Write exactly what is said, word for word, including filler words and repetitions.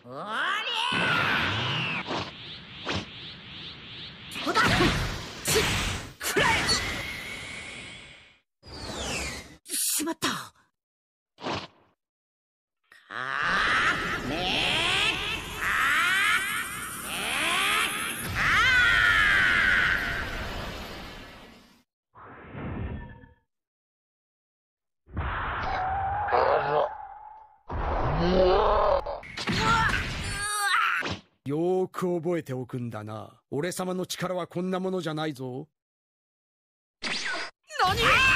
おりゃそこだしくらえしまったかーめーかーめーかよーく覚えておくんだな。俺様の力はこんなものじゃないぞ。 何